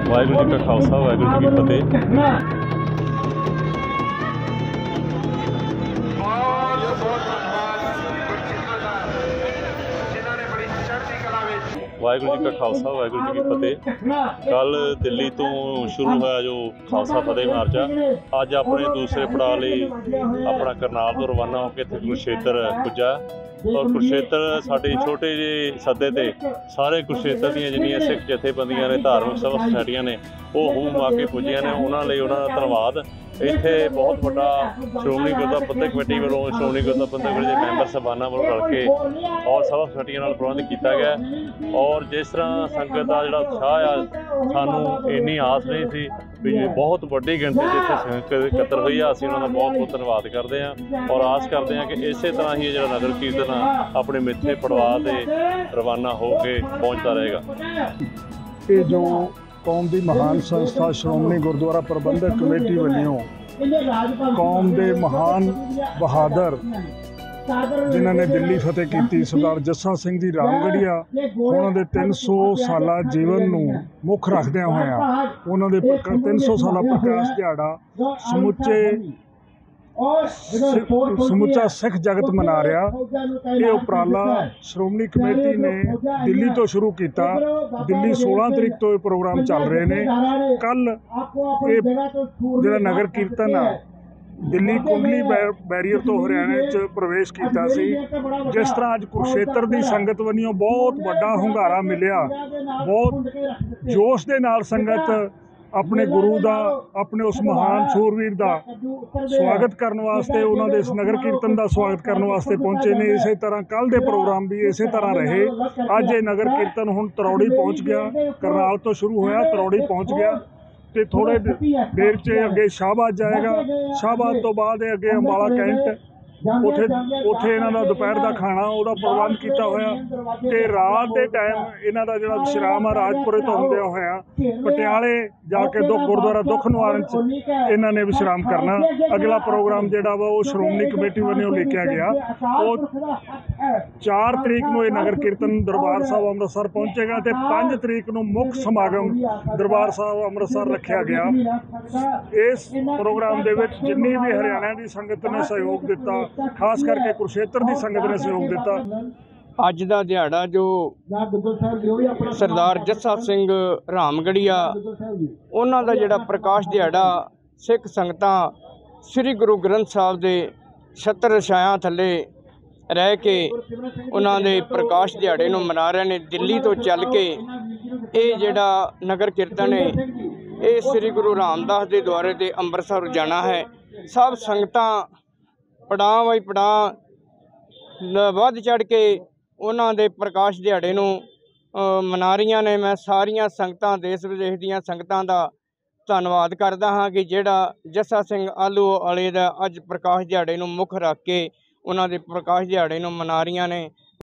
वाहिगुरू जी का खालसा वाहिगुरू जी की फतेह। वाहिगुरू जी का खालसा वाहिगुरू जी की फतेह। कल दिल्ली तो शुरू होया जो खालसा फतेह मार्च आ, अज अपने दूसरे पड़ाव लिए अपना करनाल तो रवाना होकर इत्थे कुरुक्षेत्र पुज्जा और कुरुक्षेत्र साडे छोटे जे सदे ते सारे कुरुक्षेत्र दी जिन्नियां सिख जथेबंदियां ने धार्मिक सभा सोसाइटियां ने वो हुम आ के पुजियां ने, उन्होंने लिए उन्होंने धन्नवाद। इत्थे बहुत बड़ा श्रोमणी गुरुद्वारा प्रबंधक कमेटी वालों श्रोमणी गुरुद्वारा प्रबंधक कमेटी के मैंबर साहबाना वालों रल के और सभा सोसाइटियां नाल प्रबंध किया गया। और जिस तरह संगत का जिहड़ा उत्साह आ, सानू इन्नी आस नहीं सी भी बहुत वड्डी गिणती जिथे संगत इकट्ठा हुई आ, असीं उन्हां दा बहुत बहुत धन्नवाद करते हैं और आस करते हैं कि इसे तरह ही जिहड़ा नगर कीर्तन अपने मिੱਥੇ पड़वाह ते रवाना हो के पहुँचता रहेगा। ये जो कौम की महान संस्था श्रोमणी गुरुद्वारा प्रबंधक कमेटी वालों कौम के महान बहादुर जिन्होंने दिल्ली फतेह की सरदार जस्सा सिंह जी रामगढ़िया उन्होंने 300 साल जीवन नूं मुख रखद्या होया उन्होंने 300 साल प्रकाश दिहाड़ा समुचे समुचा सिख जगत मना रहा। ये उपराला श्रोमणी कमेटी ने दिल्ली तो शुरू किया। दिल्ली 16 तरीक तो ये प्रोग्राम चल रहे हैं। कल ये जिहड़ा नगर कीर्तन आ दिल्ली कुंडली बैरीयर तो हरियाणे च प्रवेश किया सी। जिस तरह अज कुरुक्षेत्र की संगत वनियों बहुत बड़ा हुंगारा मिलिया, बहुत जोश के नाल संगत अपने गुरु का अपने उस महान सूरवीर का स्वागत करने वास्ते उन्होंने इस नगर कीर्तन का स्वागत करने वास्ते पहुंचे ने। इस तरह कल के प्रोग्राम भी इस तरह रहे। अज ये नगर कीर्तन हुण तरौड़ी पहुँच गया, करनाल तो शुरू होया तरौड़ी पहुँच गया तो थोड़े देर च अगे शाहबाद जाएगा। शाहबाद तो बाद अगे अंबाला कैंट उत्थे इन्हां दा दोपहर का खाना उहदा प्रबंध किया होया ते रात के टाइम इन्हां दा जिहड़ा विश्राम आ राजपुरे तो हुंदे होया पटियाले जाके गुरुद्वारा दुख निवारण च इन्हां ने विश्राम करना। अगला प्रोग्राम जिहड़ा वा वो श्रोमणी कमेटी वालों लिखिया गया। वो 4 तरीक नूं नगर कीर्तन दरबार साहब अमृतसर पहुंचेगा तो 5 तरीक नूं मुख समागम दरबार साहब अमृतसर रखा गया। इस प्रोग्राम दे विच जिन्नी भी हरियाणा की संगत ने सहयोग दिता, खास करके कुरुक्षेत्र की संगत ने सहयोग दिता। अज का दिहाड़ा जो सरदार जस्सा सिंह रामगढ़िया उन्हां दा जिहड़ा प्रकाश दिहाड़ा सिख संगतां श्री गुरु ग्रंथ साहब के छत्र छाया थले रह के उन्होंने प्रकाश दिहाड़े नूं मना रहे हैं। दिल्ली तो चल के ये जिहड़ा नगर कीर्तन है ये श्री गुरु रामदास के द्वारे ते अंमृतसर जाना है। सब संगतां पड़ाव बाई पड़ाव वध चढ़ के उन्होंने प्रकाश दिहाड़े नूं मना रही ने। मैं सारिया संगतां देश विदेश दीयां संगतां दा धन्नवाद करदा हाँ कि जिहड़ा जस्सा सिंह आलू वाले दा अज प्रकाश दिहाड़े नूं मुख रख के उन्होंने प्रकाश दिहाड़े नूं मना रही ने।